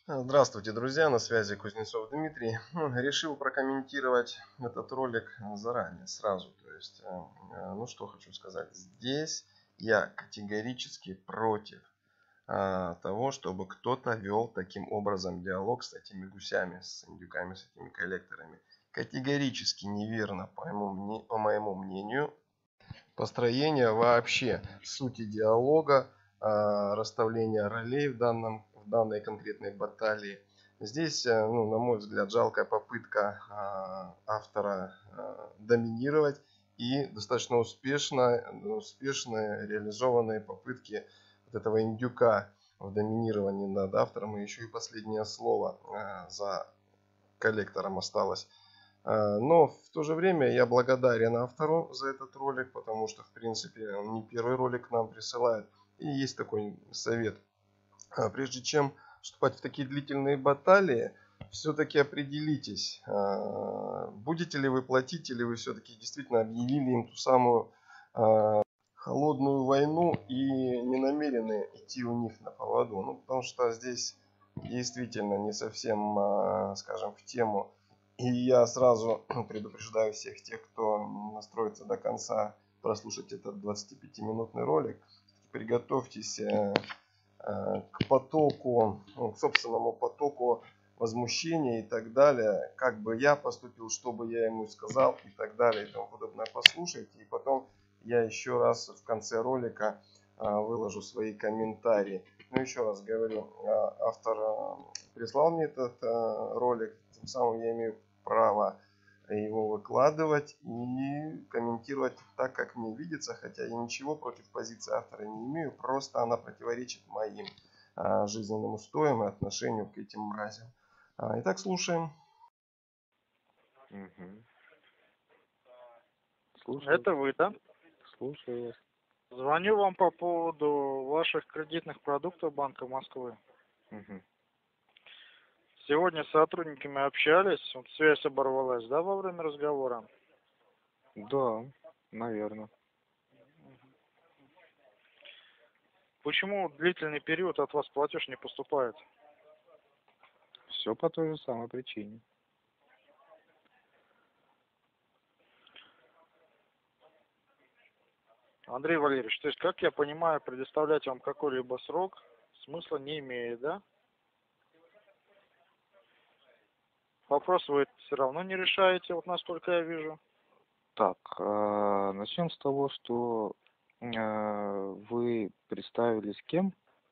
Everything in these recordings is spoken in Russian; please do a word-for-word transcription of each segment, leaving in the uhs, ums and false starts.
Здравствуйте, друзья, на связи Кузнецов Дмитрий. Решил прокомментировать этот ролик заранее, сразу. То есть, ну что хочу сказать. Здесь я категорически против того, чтобы кто-то вел таким образом диалог с этими гусями, с индюками, с этими коллекторами. Категорически неверно, по моему, по моему мнению, построение вообще сути диалога, расставления ролей в, данном, в данной конкретной баталии. Здесь, ну, на мой взгляд, жалкая попытка автора доминировать и достаточно успешно, успешно реализованные попытки вот этого индюка в доминировании над автором. И еще и последнее слово за коллектором осталось. Но в то же время я благодарен автору за этот ролик, потому что, в принципе, он не первый ролик к нам присылает. И есть такой совет. Прежде чем вступать в такие длительные баталии, все-таки определитесь, будете ли вы платить, или вы все-таки действительно объявили им ту самую холодную войну и не намерены идти у них на поводу. Ну, потому что здесь действительно не совсем, скажем, в тему. И я сразу предупреждаю всех тех, кто настроится до конца прослушать этот двадцатипятиминутный ролик. Приготовьтесь к потоку, к собственному потоку возмущения и так далее. Как бы я поступил, что бы я ему сказал и так далее и тому подобное. Послушайте. И потом я еще раз в конце ролика выложу свои комментарии. Ну, еще раз говорю, автор прислал мне этот ролик. Тем самым я имею право его выкладывать и комментировать так, как мне видится, хотя я ничего против позиции автора не имею, просто она противоречит моим а, жизненным устоям и отношению к этим мразям. А, итак, слушаем. Угу. Слушаю. Это вы, да? Слушаю вас. Звоню вам по поводу ваших кредитных продуктов Банка Москвы. Угу. Сегодня с сотрудниками общались, вот связь оборвалась, да, во время разговора? Да, наверное. Почему длительный период от вас платеж не поступает? Все по той же самой причине. Андрей Валерьевич, то есть, как я понимаю, предоставлять вам какой-либо срок смысла не имеет, да? Вопрос вы все равно не решаете, вот насколько я вижу. Так, э, начнем с того, что э, вы представились кем?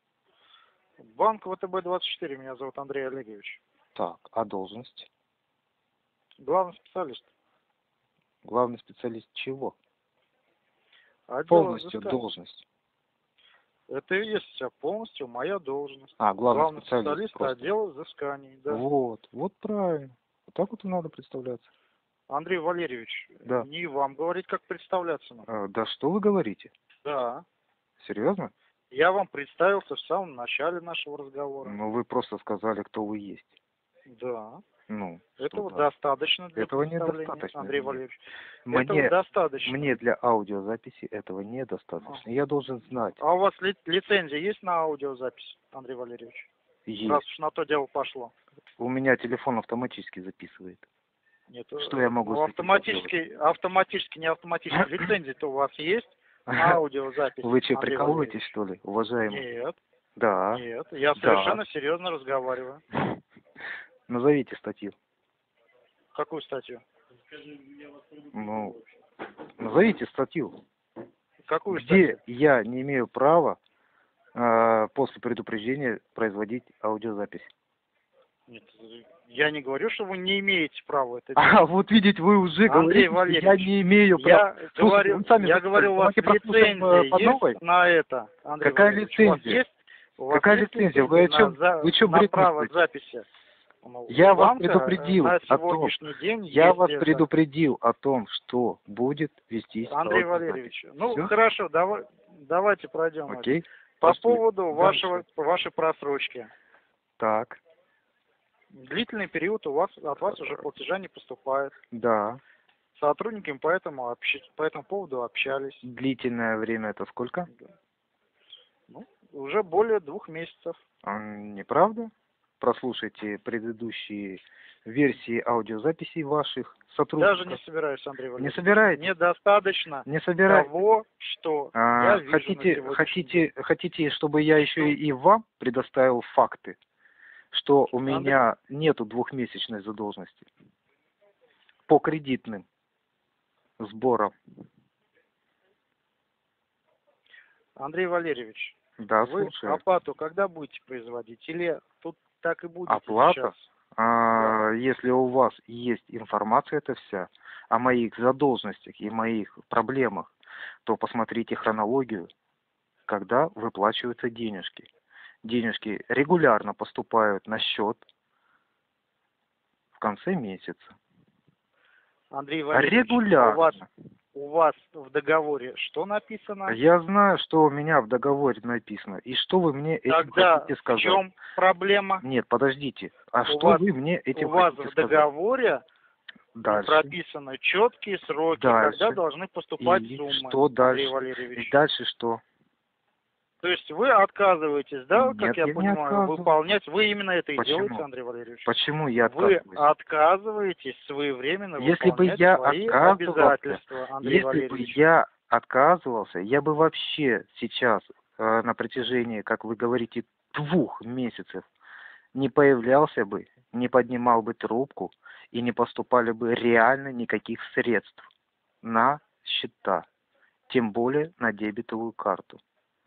Банк ВТБ двадцать четыре, меня зовут Андрей Олегович. Так, а должность? Главный специалист. Главный специалист чего? Отдела Полностью взыскания. Должность. Это и есть вся полностью моя должность. А, главный, Главный специалист, специалист просто. отдела взысканий. Да. Вот, вот правильно. Вот так вот и надо представляться. Андрей Валерьевич, Да. не вам говорить, как представляться нам. Э, да что вы говорите? Да. Серьезно? Я вам представился в самом начале нашего разговора. Ну, вы просто сказали, кто вы есть. Да. Ну, Этого да. достаточно для Этого представления, недостаточно. Андрей Валерьевич. Мне, этого достаточно. Мне для аудиозаписи этого недостаточно. А. Я должен знать. А у вас ли, лицензия есть на аудиозапись, Андрей Валерьевич? Есть. Раз уж на то дело пошло. У меня телефон автоматически записывает. Нет, Что я могу ну, с этим автоматически, автоматически, не автоматически. Лицензия-то у вас есть на аудиозапись? Вы что, Андрей прикалываетесь, Валерьевич? что ли, уважаемый? Нет. Да. Нет, я Да. совершенно серьезно разговариваю. Назовите статью. Какую статью? Ну, назовите статью. Какую Где статью? я не имею права э, после предупреждения производить аудиозапись. Нет, я не говорю, что вы не имеете права это делать. А, вот видите, вы уже Андрей говорите, Валерьевич, я не имею права. Я Слушайте, говорю, вы сами я сказали, говорю, у вас давайте прослушаем, э, по лицензия новой. есть на это, Андрей Какая Валерьевич? лицензия? У вас есть, у вас Какая есть лицензия? Вы о лицензия чем? на, за- Вы что, на бред право несете? записи? Ну, Я у вас банка предупредил на о том, сегодняшний день я есть вас это. предупредил о том, что будет вестись Андрей аудиозапись. Валерьевич, ну Всё? хорошо, давай, давайте пройдем Окей. это. По Пошли. поводу Дальше. вашего, вашей просрочки. Так, Длительный период у вас, от вас уже платежа не поступает. да. С сотрудниками по этому, общ... по этому поводу общались. Длительное время это сколько? Ну, уже более двух месяцев. А, неправда? прослушайте предыдущие версии аудиозаписей ваших сотрудников. Даже не собираюсь, Андрей Не Валерьевич. собираетесь? Недостаточно Не собираетесь? того, что А, я вижу на хотите, сегодняшний хотите, хотите, чтобы я еще и вам предоставил факты, что у Андрей- меня нету двухмесячной задолженности по кредитным сборам? Андрей Валерьевич, Да, вы слушаю. оплату когда будете производить? Или тут так и будет Оплата? сейчас? А, если у вас есть информация эта вся о моих задолженностях и моих проблемах, то посмотрите хронологию, когда выплачиваются денежки. Денежки регулярно поступают на счет в конце месяца. Андрей Валерьевич, Регулярно. у вас, у вас в договоре что написано? Я знаю, что у меня в договоре написано. И что вы мне этим Тогда хотите в сказать? чем проблема? Нет, подождите. А У что вас- вы мне этим У вас хотите в сказать? договоре Дальше. прописаны четкие сроки, Дальше. когда должны поступать И суммы, что Андрей дальше? Валерьевич. И дальше что? То есть вы отказываетесь, да, Нет, как я, я не понимаю, отказываюсь. выполнять? Вы именно это и Почему? делаете, Андрей Валерьевич? Почему я Вы отказываюсь? отказываетесь своевременно Если бы выполнять я свои отказывался, обязательства, Андрей Если бы Валерьевич. я отказывался, я бы вообще сейчас э, на протяжении, как вы говорите, двух месяцев не появлялся бы, не поднимал бы трубку и не поступали бы реально никаких средств на счета, тем более на дебетовую карту.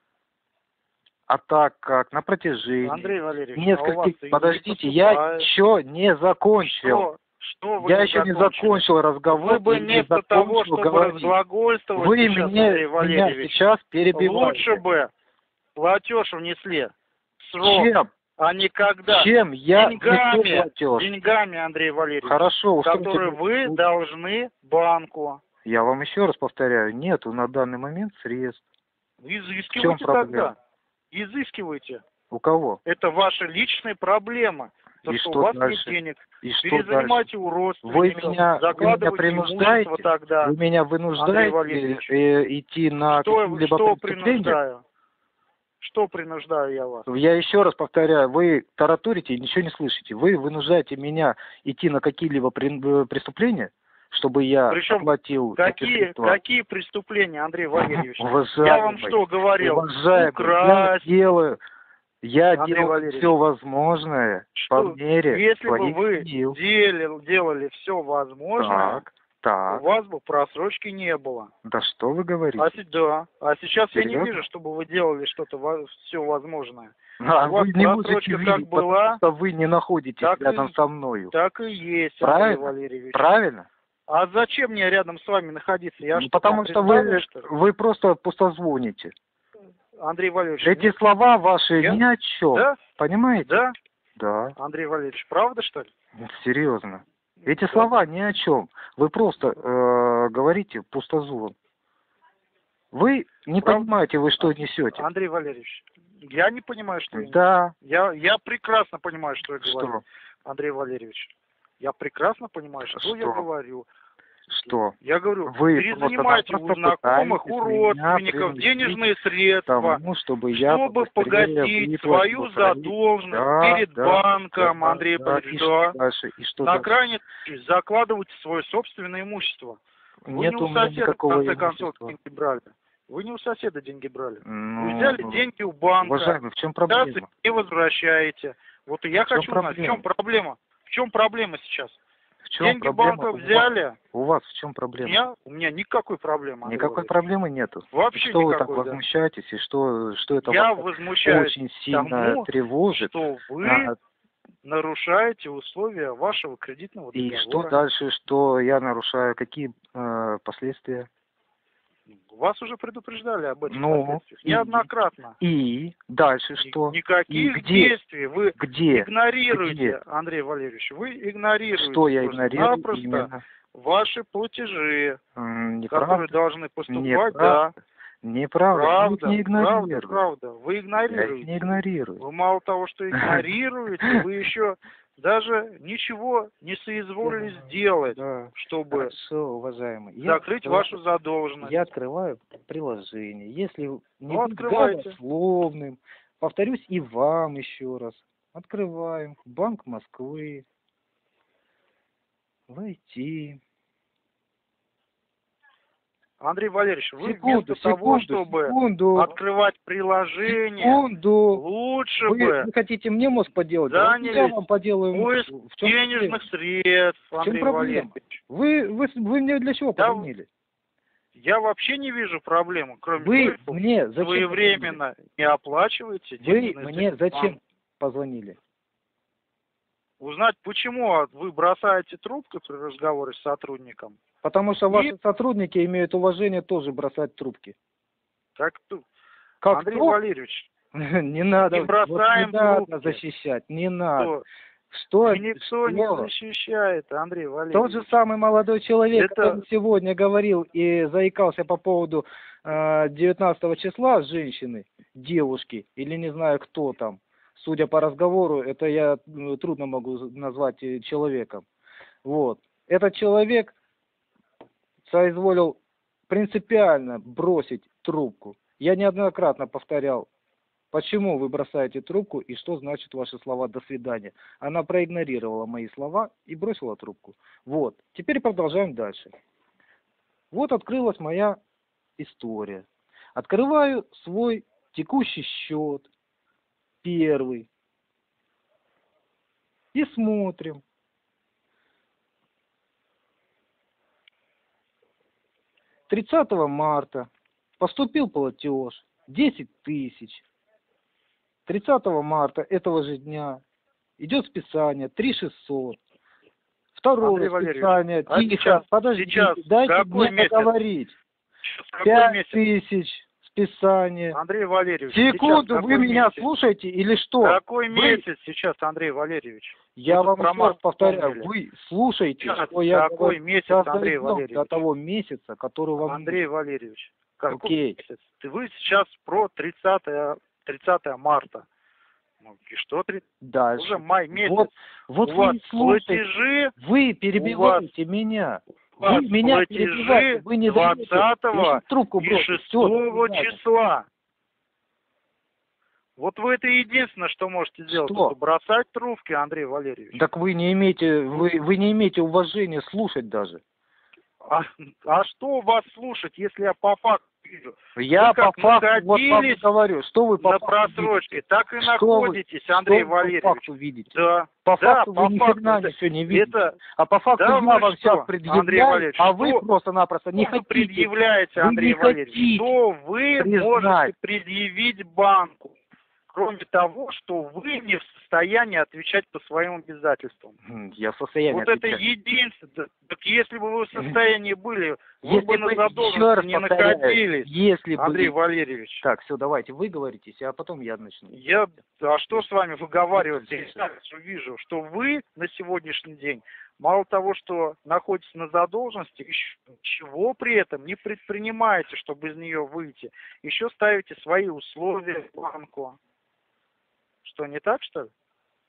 А так как на протяжении Андрей Валерьевич, а у вас нескольких... и не Подождите, я поступает. еще не закончил. Что? Что вы Я не еще не закончили? закончил разговор. Вы бы и не вместо того, закончил чтобы говорить. разглагольствовать Вы сейчас, мне, Андрей меня Валерьевич, сейчас перебиваете. лучше бы платеж внесли в срок, Чем? а не когда. Чем я Деньгами, несу платеж? деньгами, Андрей Валерьевич, Хорошо, устройте которые вы мне- должны банку. Я вам еще раз повторяю, нету на данный момент средств. Изыскивайте проблема? тогда. Изыскивайте. У кого? Это ваша личная проблема. То, И что, что у вас дальше? нет денег. И что дальше? Перезанимайте у родственников. Вы меня, вы меня закладывайте принуждаете? имущество тогда. Вы меня Андрей вынуждаете Валерьевич. э, идти на Что, какие-либо что преступления? принуждаю? Что принуждаю я вас? Я еще раз повторяю, вы тараторите и ничего не слышите. Вы вынуждаете меня идти на какие-либо при- преступления, чтобы я Причем оплатил эти Какие, средства. какие преступления, Андрей Валерьевич? Уважаемый, Я вам что говорил? уважаемый, Украсть. я делаю, я Андрей делаю Валерьевич, все возможное по Что? мере Если бы своих вы сил. делали, делали все возможное, Так, так. у вас бы просрочки не было. Да что вы говорите? А, се- да. а сейчас я не Серьезно? вижу, чтобы вы делали что-то все возможное. А у вас вы не просрочка можете как видеть, была, потому что вы не находитесь так и- рядом со мною. Так и есть, Правильно? Андрей Валерьевич. Правильно? А зачем мне рядом с вами находиться? Я Ну, что, потому вам что вы, представлен, что ли? вы просто пустозвоните. Андрей Валерьевич, Эти не- слова ваши Я? ни о чем. Да? Понимаете? Да? Да. Андрей Валерьевич, правда, что ли? Серьезно. Эти Да. слова ни о чем. Вы просто э, говорите пустозвон. Вы не Правда? понимаете, вы что несете. Андрей Валерьевич, я не понимаю, что я Да. Я, я прекрасно понимаю, что я говорю, Что? Андрей Валерьевич. Я прекрасно понимаю, что, я Что? говорю. Что? Я говорю, Вы перезанимайте у просто-напросто знакомых, у пытаетесь меня родственников принудить денежные средства, Тому, чтобы я чтобы побыстрее погасить выплатил свою свои- задолженность Да, перед да, банком, да, Андрей да. Валерьевич. И Да. что дальше? И что На дальше? крайне закладывайте свое собственное имущество. Вы Нет не у у меня соседа, в никакого конце концов, имущества. деньги брали. Вы не у соседа деньги брали. Ну, Вы взяли деньги у банка. Уважаемый, в чем Сейчас проблема? и возвращаете. Вот и я В чем хочу знать, в чем проблема? В чем проблема сейчас? В чем Деньги проблема банка у вас? взяли. У вас в чем У проблема? меня, у меня никакой проблемы. Андрей Никакой Валерьевич. проблемы нету. Вообще Что вы так никакой, да. возмущаетесь и что, что это Я вас возмущаюсь очень сильно тому, тревожит? что вы А, нарушаете условия вашего кредитного и договора. что дальше, что я нарушаю, какие э, последствия? Вас уже предупреждали об этих Ну, последствиях. и- Неоднократно. И дальше Ни- что? Никаких И где? действий вы Где? игнорируете, Где? Андрей Валерьевич. Вы игнорируете Что я игнорирую просто-напросто именно? ваши платежи, М, которые Неправда. должны поступать, Неправда. да. Неправда. Я их Правда, не правда, игнорирую. правда. Вы Я их игнорируете. не игнорирую. Вы мало того, что игнорируете, вы еще даже ничего не соизволили сделать, Да. чтобы Хорошо, уважаемый. Я закрыть открываю- вашу задолженность. Я открываю приложение. Если не Ну, быть открывайте. голословным, повторюсь и вам еще раз. Открываем. Банк Москвы. Войти. Андрей Валерьевич, вы Секунду, вместо того, секунду, чтобы секунду, открывать приложение, секунду. лучше Вы, бы вы хотите мне мозг поделать? занялись Я вам поделаю поиск мозг. В чем денежных проблема? средств, В чем Андрей проблема? Валерьевич. Вы, вы, вы мне для чего Да, позвонили? Я вообще не вижу проблемы, кроме Вы того, что мне зачем своевременно не оплачиваете позвонили? Вы денежные мне средства. зачем позвонили? Узнать, почему вы бросаете трубку при разговоре с сотрудником. Потому что И- ваши сотрудники имеют уважение тоже бросать трубки. Как тут? Как Андрей кто? Валерьевич, Не надо, не вот бросаем не надо трубки. защищать, не надо. что Что? никто не что? защищает, Андрей Тот Валерьевич. же самый молодой человек, Это- который сегодня говорил и заикался по поводу э, девятнадцатого числа с женщиной, девушки, или не знаю кто там. Судя по разговору, это я ну, трудно могу назвать э, человеком. Вот. Этот человек соизволил принципиально бросить трубку. Я неоднократно повторял, почему вы бросаете трубку и что значит ваши слова «до свидания». Она проигнорировала мои слова и бросила трубку. Вот. Теперь продолжаем дальше. Вот открылась моя история. Открываю свой текущий счет, первый. И смотрим. тридцатого марта поступил платеж десять тысяч. тридцатого марта этого же дня идет списание три тысячи шестьсот. Второе Андрей Валерьевич, списание, а тихо, сейчас- подождите, сейчас дайте какой мне месяц? договорить. Какой пять месяц? тысяч списание. Андрей Валерьевич, Секунду, сейчас вы какой меня месяц? слушаете или что? Какой Вы- месяц сейчас, Андрей Валерьевич? Я Вы вам тут про еще раз март повторяю, вспомнили. вы слушаете, Сейчас, что я какой говорю. месяц, Сейчас Андрей дойдем Валерьевич? до того месяца, который вам... Андрей Валерьевич, какой Окей. месяц? Ты- Вы сейчас про тридцатое, тридцатое марта. Ну, и что? три- Дальше. Уже май месяц. Вот, вот У вы вас не слушаете, платежи, вы перебиваете меня. у вас Вы меня перебиваете, платежи вы не даете. двадцатого Я щас трубку и брошу. шестого Всё, до свидания. числа. Вот вы это единственное, что можете сделать. Что? Это бросать трубки, Андрей Валерьевич. Так вы не имеете, вы, вы не имеете уважения слушать даже. А, а что вас слушать, если я по факту вижу? Я Вы по как факту вот вам и находились говорю, что вы по на факту просрочке, так и видите? Что вы- находитесь, Андрей что вы Валерьевич. по факту видите? Да. По да, факту по вы ни факту. хрена Это- ничего не видите. Это А по факту Да я вы вам что, сейчас Андрей предъявляю, Валерьевич, а вы что- просто-напросто не что вы хотите. предъявляете, Вы Андрей не Валерьевич? хотите Что вы признать. можете предъявить банку, кроме того, что вы не в состоянии отвечать по своим обязательствам? М, Я в состоянии Вот это отвечать. единственное. Так если бы вы в состоянии были, вы Если бы на бы, еще раз задолженности не повторяю, находились, если бы... Андрей Валерьевич. Так, все, давайте, вы говоритесь, а потом я начну. Я, а что с вами выговаривать? Я сразу вижу, что вы на сегодняшний день, мало того, что находитесь на задолженности, еще ничего при этом не предпринимаете, чтобы из нее выйти. Еще ставите свои условия в банку. Что, не так, что ли?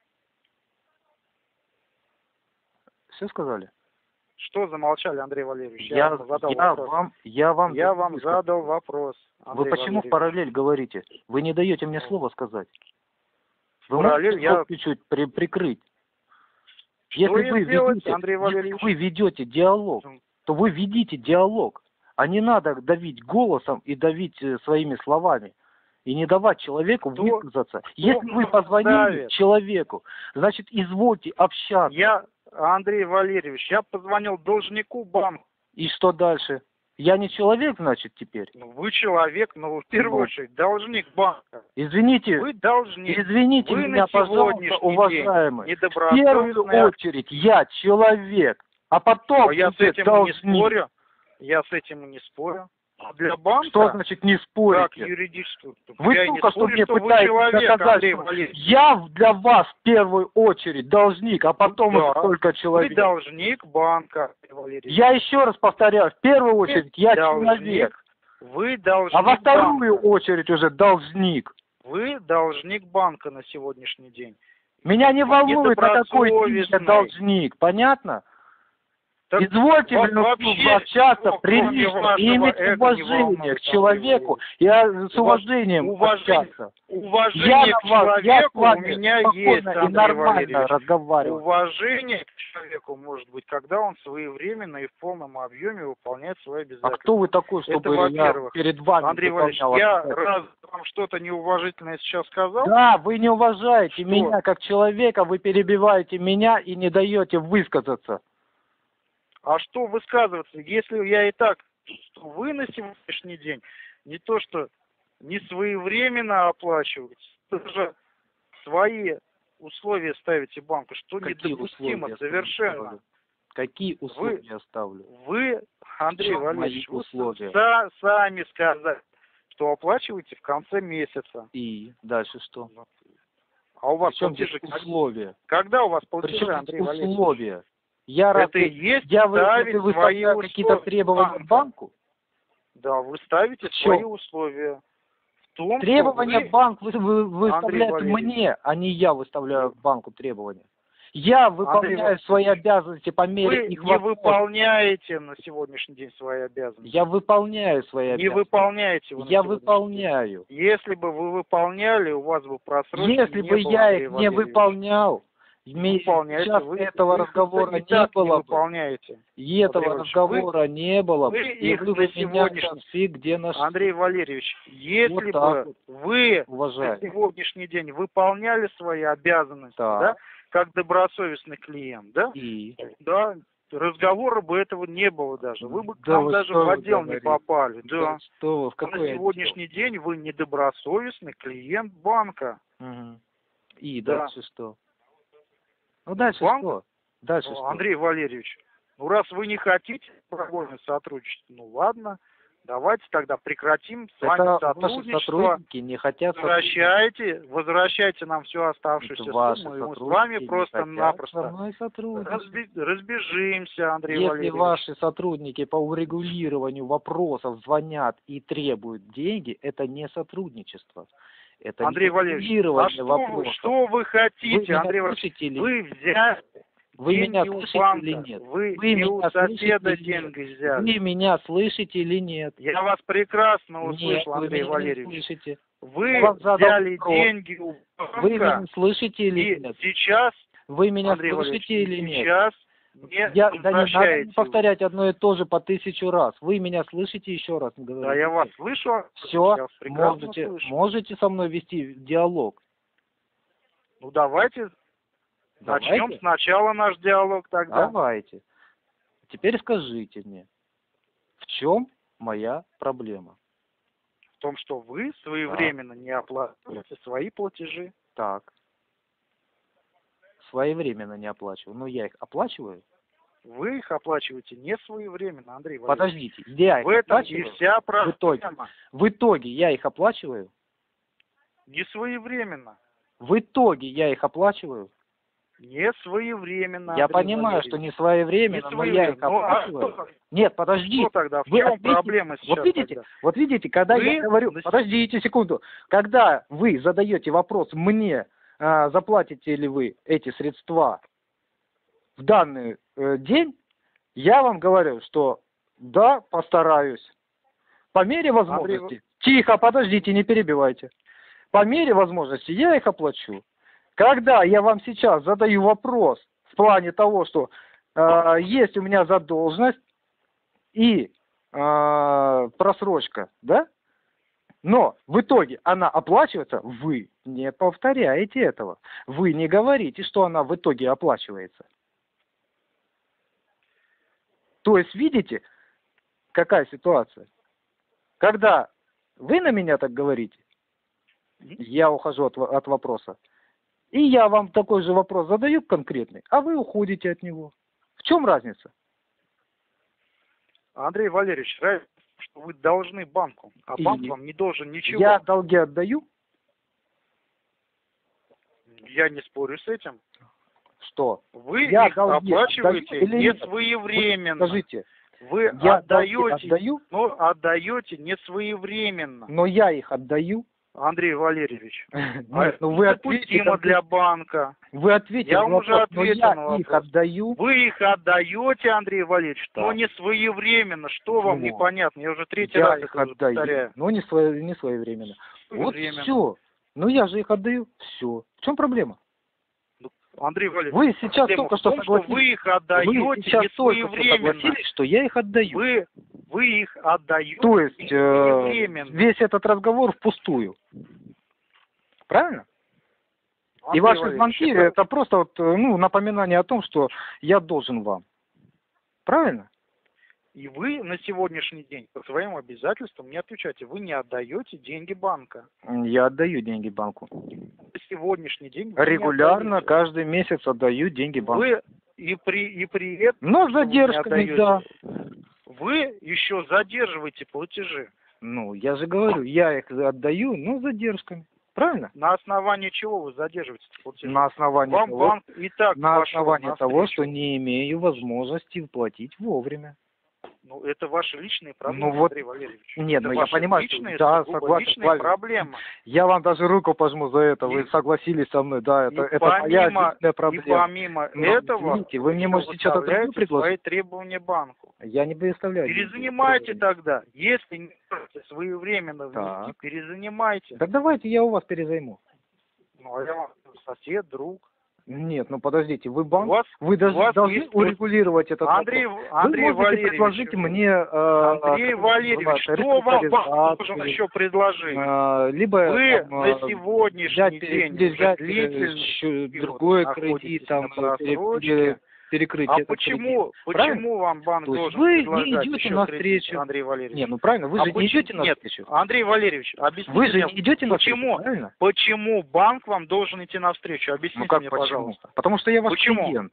Все сказали? Что замолчали, Андрей Валерьевич? Я, вам задал я вопрос. вам, я вам, Я вам задал вопрос. Вы Андрей почему в Валерьевич. параллель говорите? Вы не даете мне слова сказать. Вы Параллель можете я- рот чуть-чуть при, прикрыть. Что Если им вы, делать, ведете, Андрей если Валерьевич? вы ведете диалог, то вы ведите диалог, а не надо давить голосом и давить э, своими словами. И не давать человеку Кто- высказаться. Если вы вас позвонили давит? человеку, значит, извольте общаться. Я, Андрей Валерьевич, я позвонил должнику банка. И что дальше? Я не человек, значит, теперь? Ну, вы человек, но в первую Ну. очередь должник банка. Извините, Вы должник. извините Вы меня, на пожалуйста, сегодняшний уважаемый. день В первую недобросовестный акт. очередь я человек, а потом Но я с уже этим и не должник. спорю. Я с этим и не спорю. А для банка, Что значит не как спорите? юридически, Вы я и не только что спорю, мне что вы пытаетесь человек, доказать, Андрей что Валерьевич. я для вас в первую очередь должник, а потом Да. уже только Вы человек. должник банка, Андрей Валерьевич. Я еще раз повторяю, в первую очередь я должник. человек, Вы должник а во вторую банка. очередь уже должник. Вы должник банка на сегодняшний день. Меня не волнует, на какой день я Недобросовестный. должник, понятно? Так Извольте вас блин, вообще общаться ничего, кроме прилично вашего и иметь эго, не уважение волнует, к человеку, и а, с уважением уважение, общаться. уважение Я к на вас, я с человеку у вами меня есть, спокойно и Андрей нормально Валерьевич. разговариваю. Уважение к человеку может быть, когда он своевременно и в полном объеме выполняет свои А обязательства. кто вы такой, Это чтобы я во-первых. перед вами Андрей Валерьевич, выполнял я обязательства? раз вам что-то неуважительное сейчас сказал? Да, вы не уважаете Что? меня как человека, вы перебиваете меня и не даете высказаться. А что высказываться, если я и так, что вы на сегодняшний день не то что не своевременно оплачиваете, даже свои условия ставите банку, что Какие недопустимо условия совершенно. ставлю? Какие условия я ставлю? Вы, Андрей чем Валерьевич, мои вы условия? са- сами сказали, что оплачиваете в конце месяца. И дальше что? А у вас Причем платежи здесь как- условия? Когда у вас платежи, Причем Андрей здесь Валерьевич? условия? Я Это разве, и есть я вы, ставить вы свои выставляю какие-то условия требования банка. к банку? Да, вы ставите В чем? свои условия. В том, Требования что вы, банк вы, вы, выставляет Валерьевич. мне, а не я выставляю банку требования. Я выполняю Валерьевич, свои обязанности по мере вы их не возможностей. выполняете на сегодняшний день свои обязанности. Я выполняю свои Не обязанности. выполняете вы на Я сегодняшний выполняю. день. Если бы вы выполняли, у вас бы просрочки Если не бы было, я Андрей их не Валерьевич. выполнял, ми- Выполняете. сейчас Вы, этого вы разговора и не так не было бы. выполняете. И этого Андрей Валерьевич, разговора не было бы. вы И их вы на бы меня сегодняшний- сейчас где нашли. Андрей Валерьевич, если Вот бы так вот, вы на уважаемый. сегодняшний день выполняли свои обязанности, Так. да, как добросовестный клиент, да, И? да, разговора бы этого не было даже. Вы бы к Да нам вы даже что в вы отдел не говорите? попали. Да. Что вы, в А какой на отдел? сегодняшний день вы недобросовестный клиент банка. Мгм. И Да. дальше что? Ну дальше Банк? что? Дальше Ну, что? Андрей Валерьевич, ну раз вы не хотите добровольно сотрудничать, ну ладно, давайте тогда прекратим с вами Это ваши сотрудничество. сотрудники не хотят сотрудничать. Возвращайте, возвращайте нам всю оставшуюся Это ваши сумму, и мы с сотрудники вами не хотят со просто-напросто мной сотрудничать. разби- разбежимся, Андрей Если Валерьевич. ваши сотрудники по урегулированию вопросов звонят и требуют деньги, это не сотрудничество. Это Андрей не Валерьевич, а урегулирование что, вы- вопросов. что вы хотите, Вы меня Андрей Валерьевич? слышите или Вы взяли Вы деньги меня у слышите банка, или нет? вы, Вы не у меня слышите соседа или нет? деньги взяли. Вы меня слышите или нет? Я вас прекрасно Нет, услышал, вы Андрей меня Валерьевич. не слышите. Вы Я вам задал взяли вопрос. деньги у Вы меня банка, слышите или и нет? сейчас, Вы меня Андрей Валерьевич, слышите или нет? сейчас не Я, да не надо возвращаете. повторять одно и то же по тысячу раз. Вы меня слышите еще раз? Говорю. Да, я вас слышу. Все, я вас прекрасно можете, слышу. можете со мной вести диалог. Ну давайте, начнем Давайте. сначала наш диалог тогда. Давайте. Теперь скажите мне, в чем моя проблема? В том, что вы своевременно не оплачиваете свои платежи. Так. Своевременно не оплачиваю. Но я их оплачиваю. Вы их оплачиваете не своевременно, Андрей Валерьевич. Подождите, я их В этом и оплачиваю. вся В итоге. проблема. В итоге я их оплачиваю. Не своевременно. В итоге я их оплачиваю. Не своевременно. Я Андрей понимаю, Валерьевич. что не своевременно, Не но я их своевременно. Ну, а оплачиваю. что- Нет, подожди. Что тогда? В Вы чем ответите. проблема сейчас? Вот видите, тогда? вот видите, когда Вы я говорю, на- подождите секунду, когда вы задаете вопрос мне, а, заплатите ли вы эти средства в данный э, день, я вам говорю, что да, постараюсь. По мере возможности. Андрей, Тихо, подождите, не перебивайте. По мере возможности я их оплачу. Когда я вам сейчас задаю вопрос в плане того, что э, есть у меня задолженность и э, просрочка, да? Но в итоге она оплачивается, вы не повторяете этого. Вы не говорите, что она в итоге оплачивается. То есть, видите, какая ситуация? Когда вы на меня так говорите, я ухожу от, от вопроса, и я вам такой же вопрос задаю конкретный, а вы уходите от него. В чем разница? Андрей Валерьевич, разница, что вы должны банку, а И банк вам не должен ничего. Я долги отдаю? Я не спорю с этим. Что? Вы Я их долги оплачиваете отдаю или не нет? своевременно. Скажите, Вы я долги отдаете, отдаю, но отдаете не своевременно. но я их отдаю. Андрей Валерьевич, Нет, ну вы ответите, допустимо как- для банка. вы ответите Я на вам уже вопрос, но ответил я на их вопрос. отдаю. Вы их отдаете, Андрей Валерьевич, Да. но не своевременно. Что вам Ну, непонятно? Я уже третий Я раз их это уже отдаю, повторяю. но не, свое, не своевременно. Вот Своевременно. все. Ну я же их отдаю. Все. В чем проблема? Андрей Валерьевич, Вы сейчас проблема только в что том, что согласились. вы их Вы отдаете сейчас не только что своевременно. согласились, что я их отдаю. Вы, вы их отдаете То есть не э, своевременно. весь этот разговор впустую. Правильно? И Андрей ваши Валерьевич, звонки это- это просто вот, э, ну, напоминание о том, что я должен вам. Правильно? И вы на сегодняшний день по своим обязательствам не отвечаете. Вы не отдаете деньги банка. Я отдаю деньги банку. На сегодняшний день вы не Регулярно, отдаете. каждый месяц отдаю деньги банку. Вы и при, и при этом Но с что вы не задержками, да. отдаете, вы еще задерживаете платежи. Ну, я же говорю, я их отдаю, но с задержками. Правильно? На основании чего вы задерживаете платежи? На основании Вам того, банк и так на пошел основании навстречу. того, что не имею возможности платить вовремя. Ну, это ваши личные проблемы, Ну вот, Андрей Валерьевич. нет, это ну я ваши понимаю, что- личные, да, сугубо согласен с личные вами. проблемы. Я вам даже руку пожму за это, вы И- согласились со мной, да, это, И это моя помимо, личная и проблема. помимо Ну, этого, извините, вы мне еще можете что-то другое выставляете предложить? свои требования банку. Я не представляю. Перезанимайте тогда. Если не можете своевременно внести, Так. перезанимайте. Так давайте я у вас перезайму. Ну, а я вам сосед, друг. Нет, ну подождите, вы У банк, вас, вы у даже вас должны есть- урегулировать этот Андрей, вопрос. Андрей Вы можете Валерьевич, предложить мне... э, Андрей как Валерьевич, называется, что вам банк должен реструктуризацию, еще предложить? э, либо Вы там, на э, сегодняшний взять, день или уже взять э, длительный еще период другой находитесь кредит, на там, э, пере- просрочке. пере- перекрыть А этот почему, кредит. Правильно? почему вам банк То есть должен вы не предлагать идете еще навстречу. кредит, Андрей Валерьевич? Не, ну правильно, вы А же не почему- идете Нет, навстречу. Андрей Валерьевич, объясните Вы же мне, не идете навстречу, почему, правильно? почему банк вам должен идти навстречу? Объясните Ну как мне, почему? пожалуйста. Потому что я ваш Почему? клиент.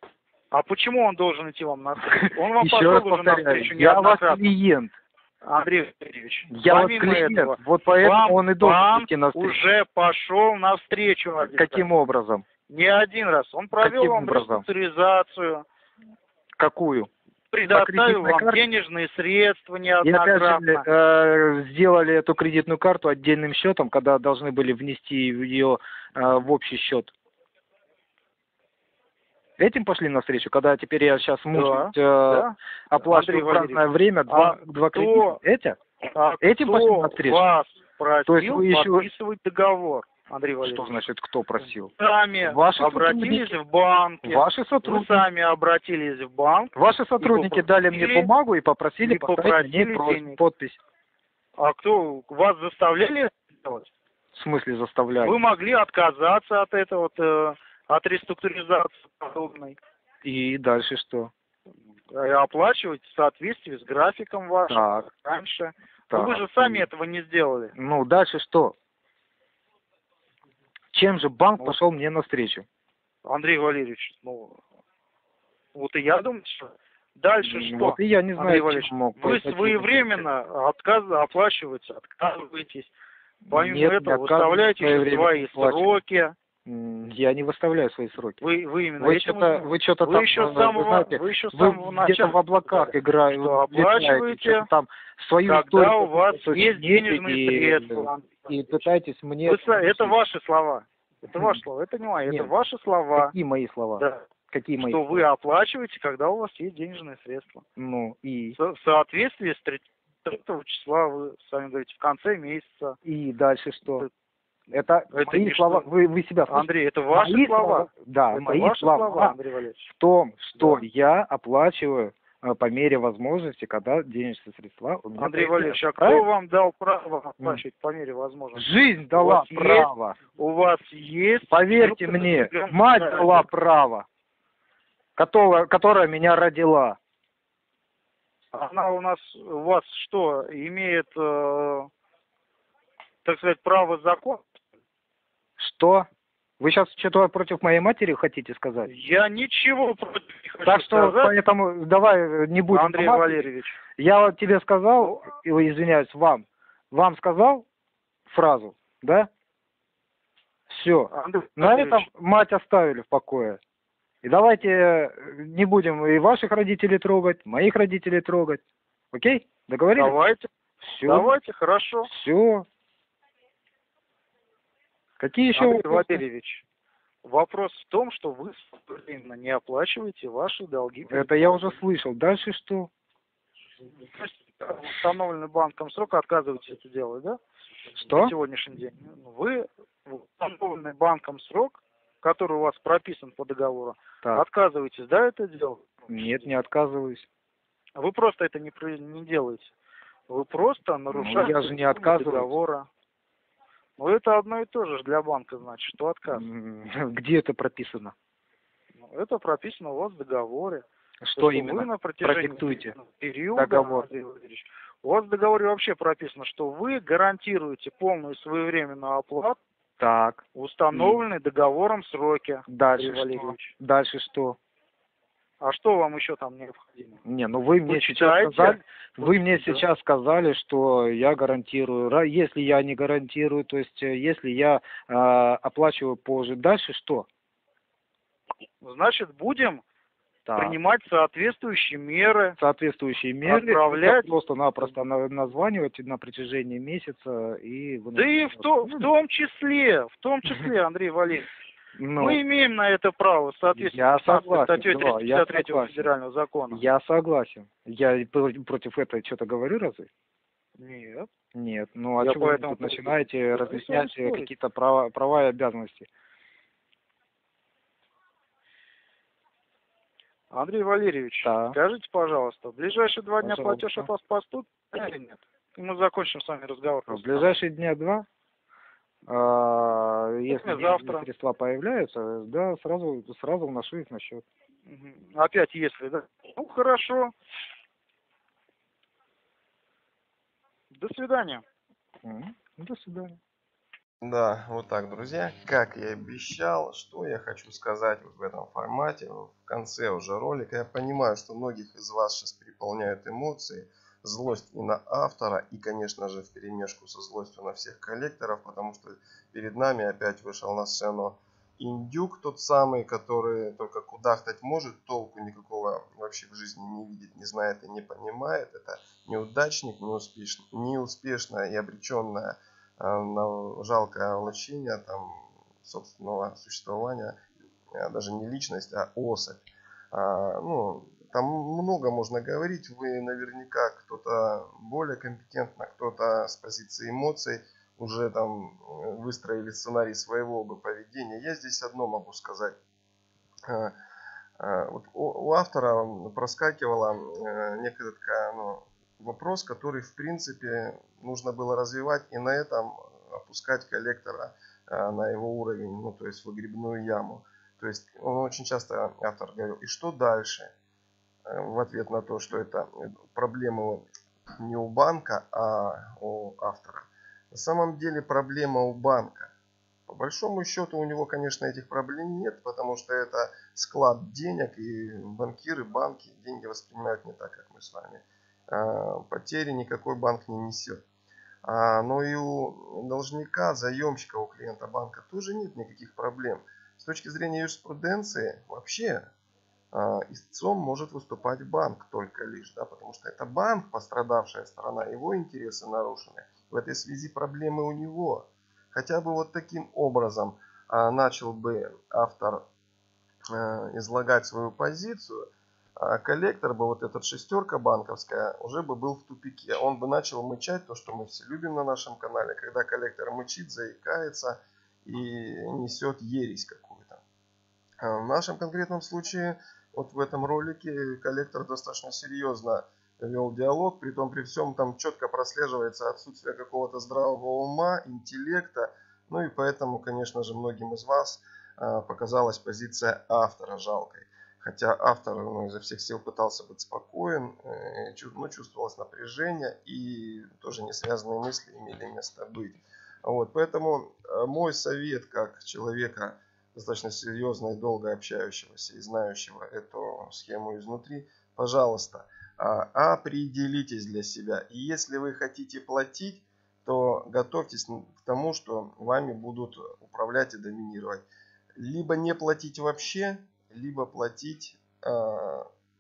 А почему он должен идти вам навстречу? Он вам Еще пошел раз уже повторяю, навстречу я ваш неоднократно. клиент. Андрей Валерьевич, Я ваш помимо клиент. этого, Вот поэтому вам он и должен банк идти навстречу. уже пошел навстречу. один Каким раз. образом? Не один раз. Он провел Каким вам образом? реструктуризацию, Какую? предоставил кредитной вам карте? денежные средства И опять неоднократно. же, э, сделали эту кредитную карту отдельным счетом, когда должны были внести ее э, в общий счет. Этим пошли навстречу, когда теперь я сейчас мучаюсь, э, да. оплачиваю Андрей в разное Валерьевич, время два, а два кто- кредита. Эти? А Этим кто пошли навстречу? вас просил То есть вы еще- подписывать договор, Андрей Валерьевич? Что значит, кто просил? Вы сами Ваши обратились сотрудники. в банк. Ваши Вы сотрудники. сами обратились в банк. Ваши сотрудники И дали мне попросили- бумагу и попросили и поставить на ней попросили прос- денег. подпись. А кто вас заставляли это делать? В смысле заставляли? Вы могли отказаться от этого, вот, э, от реструктуризации подобной. И дальше что? И оплачивать в соответствии с графиком вашим Так, раньше. так. Но вы же сами этого не сделали. Ну, дальше что? Чем же банк Ну, пошел мне навстречу? Андрей Валерьевич, ну, вот и я думаю, что дальше Ну, что? Вот и я не Андрей знаю, Валерьевич, чем мог вы произойти. своевременно отказ... оплачиваете, отказываетесь. Помимо Нет, не этого, отказываюсь, выставляете еще своевременно свои оплачиваю. сроки. М, Я не выставляю свои сроки. Вы, вы именно Вы этим что-то, занимаетесь. вы что-то Вы там, еще э, с вы самого, знаете, вы еще с вы самого где-то начала в облаках сказали, играете, что летаете, оплачиваете, что-то там свою когда историю у вас какую-то есть сочините денежные и, средства. и пытаетесь мне... Вы са- это внушить. ваши слова. Это ваши слова. Это не мои. Это Нет. ваши слова. Какие мои слова? Да. Какие мои Что слова? вы оплачиваете, когда у вас есть денежные средства. Ну, и... В соответствии с тридцатого числа, вы сами говорите, в конце месяца. И дальше что? Это, Это мои не слова, что- вы, вы себя слышите? Андрей, это ваши Мои слова. Да, Это мои ваши слова, слова, Андрей Валерьевич. в том, что Да. я оплачиваю э, по мере возможности, когда денежные средства у меня Андрей появляются. Валерьевич, а кто Правильно? вам дал право оплачивать по мере возможности? Жизнь У дала вас есть- право. У вас есть... Поверьте инструкция мне, определенная. мать дала право, которая, которая меня родила. Она у нас, у вас что, имеет, э, так сказать, право закон? Что? Вы сейчас что-то против моей матери хотите сказать? Я ничего против не хочу Так что, сказать, поэтому давай не будем... Андрей поматывать. Валерьевич. Я вот тебе сказал, и, ой, извиняюсь, вам, вам сказал фразу, да? Все. Андрей На Валерьевич, этом мать оставили в покое. И давайте э, не будем и ваших родителей трогать, моих родителей трогать. Окей? Договорились? давайте, Все. давайте, хорошо. Все. Какие еще Андрей вопросы? Валерьевич, вопрос в том, что вы своевременно не оплачиваете ваши долги. Это я уже слышал. Дальше что? В установленный банком срок отказываетесь это делать, да? Что? На сегодняшний день. Вы в установленный банком срок, который у вас прописан по договору, Так. отказываетесь, да, это делать? Нет, не отказываюсь. Вы просто это не, при- не делаете. Вы просто нарушаете я же не отказываюсь. договора. Ну, это одно и то же для банка, значит, что отказ. М, Где это прописано? Ну, это прописано у вас в договоре. Что То, именно? Вы на протяжении Продиктуйте. периода, Договор. Андрей Валерьевич, у вас в договоре вообще прописано, что вы гарантируете полную своевременную оплату Так. в установленной договором сроке, Дальше Андрей что? Валерьевич. Дальше что? А что вам еще там необходимо? Не, ну вы мне сейчас читаете? сказали, вы мне Да. сейчас сказали, что я гарантирую. Ра- Если я не гарантирую, то есть э, если я э, оплачиваю позже, дальше что? Значит, будем Так. принимать соответствующие меры. Соответствующие меры Отправлять. просто-напросто на- названивать на протяжении месяца и вы Да и в, то- в том числе, в том числе, Андрей Валерьевич, Ну, мы имеем на это право, соответственно, я согласен, статьей да, я триста пятьдесят третьего согласен. федерального закона. я согласен. Я про- против этого что-то говорю разве? Нет. Нет. Ну а Я чего вы поэтому тут начинаете я разъяснять с вами спорить. какие-то права, права и обязанности? Андрей Валерьевич, Да. скажите, пожалуйста, в ближайшие два дня Пожалуйста. платеж от вас поступит или нет? И мы закончим с вами разговор. В ближайшие дня два, а, если Завтра. денежные средства появляются, да, сразу, сразу вношу их на счет. Мгм. Опять если, да? Ну, хорошо. До свидания. Мгм. Ну, до свидания. Да, вот так, друзья. Как я и обещал, что я хочу сказать вот в этом формате, в конце уже ролика. Я понимаю, что многих из вас сейчас переполняют эмоции, злость и на автора, и, конечно же, вперемешку со злостью на всех коллекторов, потому что перед нами опять вышел на сцену индюк, тот самый, который только кудахтать может, толку никакого вообще в жизни не видит, не знает и не понимает. Это неудачник, неуспешный, неуспешная и обреченная на жалкое влачение там собственного существования, даже не личность, а особь. А, ну, там много можно говорить, вы наверняка кто-то более компетентно, кто-то с позиции эмоций уже там выстроили сценарий своего бы поведения. Я здесь одно могу сказать. А, а, вот у, у автора проскакивала э, некая такая, ну, вопрос, который в принципе нужно было развивать и на этом опускать коллектора а, на его уровень, ну то есть в выгребную яму. То есть он очень часто, автор говорил, и что дальше? В ответ на то, что это проблема не у банка, а у автора. На самом деле проблема у банка. По большому счету у него, конечно, этих проблем нет, потому что это склад денег, и банкиры, банки деньги воспринимают не так, как мы с вами. Потери никакой банк не несет. Но и у должника, заемщика, у клиента банка тоже нет никаких проблем. С точки зрения юриспруденции вообще истцом может выступать банк только лишь, да, потому что это банк, пострадавшая сторона, его интересы нарушены. В этой связи проблемы у него. Хотя бы вот таким образом а, начал бы автор а, излагать свою позицию, а коллектор бы, вот этот шестерка банковская, уже бы был в тупике. Он бы начал мычать, то, что мы все любим на нашем канале, когда коллектор мычит, заикается и несет ересь какую-то. А в нашем конкретном случае, вот в этом ролике, коллектор достаточно серьезно вел диалог, при том при всем там четко прослеживается отсутствие какого-то здравого ума, интеллекта, ну и поэтому, конечно же, многим из вас а, показалась позиция автора жалкой. Хотя автор, ну, изо всех сил пытался быть спокоен, э, чув, ну, чувствовалось напряжение и тоже несвязанные мысли имели место быть. Вот, поэтому э, мой совет как человека достаточно серьезно и долго общающегося и знающего эту схему изнутри, пожалуйста, определитесь для себя. И если вы хотите платить, то готовьтесь к тому, что вами будут управлять и доминировать. Либо не платить вообще, либо платить э,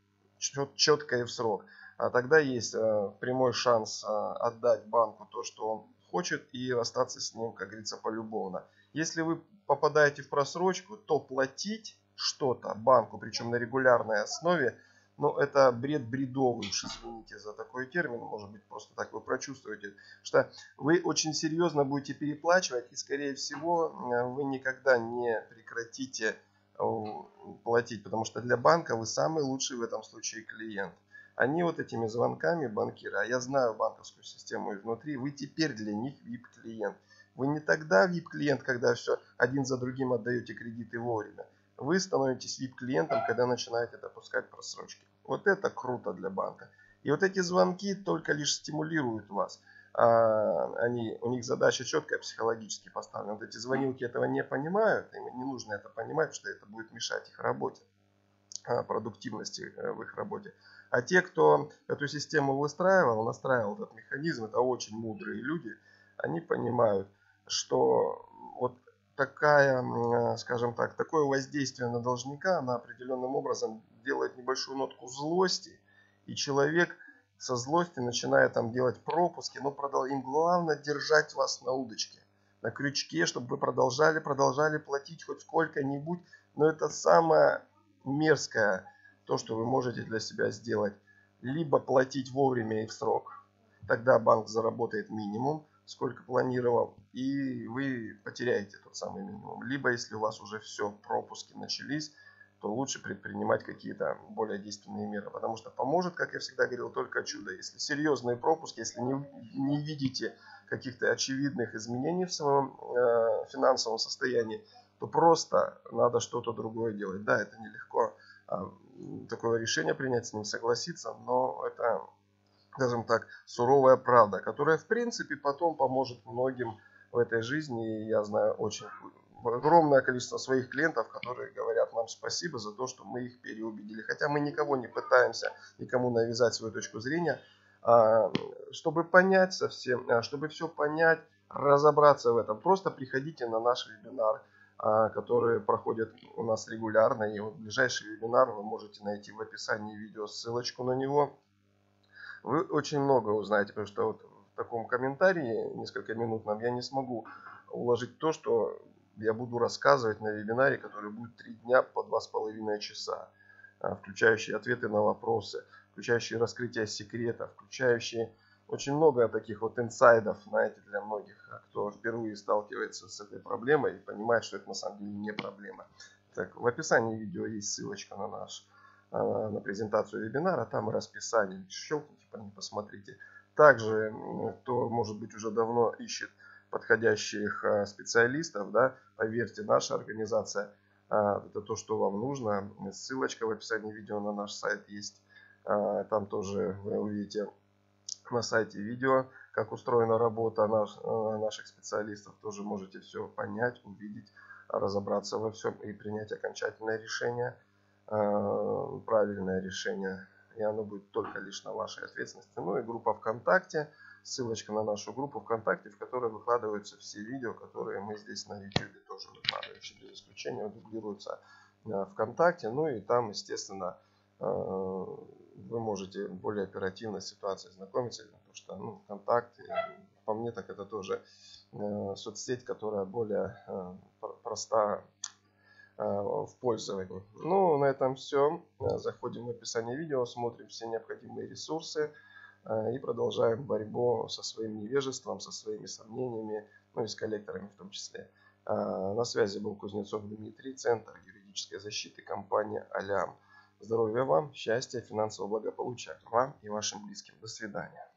четко и в срок. А тогда есть э, прямой шанс э, отдать банку то, что он хочет, и расстаться с ним, как говорится, полюбовно. Если вы попадаете в просрочку, то платить что-то банку, причем на регулярной основе, но это бред бредовый, уж извините за такой термин, может быть просто так вы прочувствуете, что вы очень серьезно будете переплачивать и скорее всего вы никогда не прекратите платить, потому что для банка вы самый лучший в этом случае клиент. Они вот этими звонками, банкиры, а я знаю банковскую систему изнутри, вы теперь для них ви ай пи-клиент. Вы не тогда ви ай пи-клиент, когда все один за другим отдаете кредиты вовремя. Вы становитесь ви ай пи-клиентом, когда начинаете допускать просрочки. Вот это круто для банка. И вот эти звонки только лишь стимулируют вас. А, они, у них задача четкая, психологически поставлена. Вот эти звонилки этого не понимают, им не нужно это понимать, потому что это будет мешать их работе, продуктивности в их работе. А те, кто эту систему выстраивал, настраивал этот механизм, это очень мудрые люди, они понимают, что вот такая, скажем так, такое воздействие на должника, она определенным образом делает небольшую нотку злости, и человек со злости начинает там делать пропуски, но им главное держать вас на удочке, на крючке, чтобы вы продолжали, продолжали платить хоть сколько-нибудь, но это самое мерзкое, то, что вы можете для себя сделать. Либо платить вовремя и в срок, тогда банк заработает минимум, сколько планировал, и вы потеряете тот самый минимум. Либо, если у вас уже все, пропуски начались, то лучше предпринимать какие-то более действенные меры. Потому что поможет, как я всегда говорил, только чудо. Если серьезные пропуски, если не, не видите каких-то очевидных изменений в своем э, финансовом состоянии, то просто надо что-то другое делать. Да, это нелегко э, такое решение принять, с ним согласиться, но это, скажем так, суровая правда, которая в принципе потом поможет многим в этой жизни. И я знаю очень огромное количество своих клиентов, которые говорят нам спасибо за то, что мы их переубедили. Хотя мы никого не пытаемся никому навязать свою точку зрения. Чтобы понять совсем, чтобы все понять, разобраться в этом, просто приходите на наш вебинар, который проходит у нас регулярно. И вот ближайший вебинар вы можете найти в описании видео, ссылочку на него. Вы очень много узнаете, потому что вот в таком комментарии несколько минутном я не смогу уложить то, что я буду рассказывать на вебинаре, который будет три дня по два с половиной часа, включающие ответы на вопросы, включающие раскрытие секретов, включающие очень много таких вот инсайдов, знаете, для многих, кто впервые сталкивается с этой проблемой и понимает, что это на самом деле не проблема. Так, в описании видео есть ссылочка на наш на презентацию вебинара, там и расписание, щелкните по ней, посмотрите. Также, кто, может быть, уже давно ищет подходящих специалистов, да, поверьте, наша организация, это то, что вам нужно. Ссылочка в описании видео на наш сайт есть. Там тоже вы увидите на сайте видео, как устроена работа наш, наших специалистов. Тоже можете все понять, увидеть, разобраться во всем и принять окончательное решение, правильное решение. И оно будет только лишь на вашей ответственности. Ну и группа ВКонтакте. Ссылочка на нашу группу ВКонтакте, в которой выкладываются все видео, которые мы здесь на YouTube тоже выкладываем. Без исключения дублируются ВКонтакте. Ну и там, естественно, вы можете более оперативно с ситуацией знакомиться. Потому что ну, ВКонтакте, по мне, так это тоже соцсеть, которая более проста в пользовании. Ну, на этом все. Заходим в описание видео, смотрим все необходимые ресурсы и продолжаем борьбу со своим невежеством, со своими сомнениями, ну и с коллекторами в том числе. На связи был Кузнецов Дмитрий, Центр юридической защиты, компания Алям. Здоровья вам, счастья, финансового благополучия вам и вашим близким. До свидания.